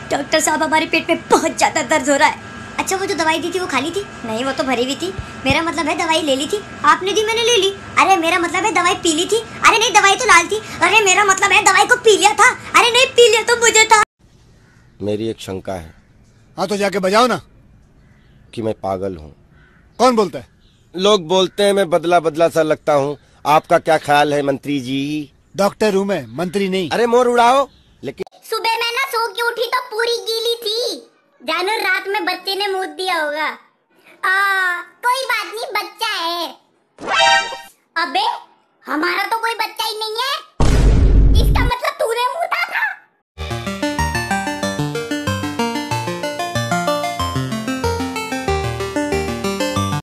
Doctor साहब हमारे पेट में बहुत ज्यादा दर्द हो रहा है। अच्छा, वो जो दवाई दी थी वो खाली थी? नहीं, वो तो भरी हुई थी। मेरा मतलब है दवाई ले ली थी आपने, दी मैंने ले ली। अरे मेरा मतलब है दवाई पी ली थी। अरे नहीं, दवाई तो लाल थी। अरे मेरा मतलब है दवाई को पी लिया था। अरे नहीं, पी लिया तो मुझे था। मेरी एक शंका है। हाँ तो जाके बजाओ ना। कि मैं पागल हूँ। कौन बोलता है? लोग बोलते हैं मैं बदला बदला सा लगता हूँ। आपका क्या ख्याल है मंत्री जी? डॉक्टर हूँ मैं, मंत्री नहीं। अरे मोर उड़ाओ। लेकिन सुबह मैं ना सो के उठी तो पूरी गीली थी। जानो रात में बच्चे ने मूत दिया होगा। कोई बात नहीं, बच्चा है। अबे हमारा तो कोई बच्चा ही नहीं है।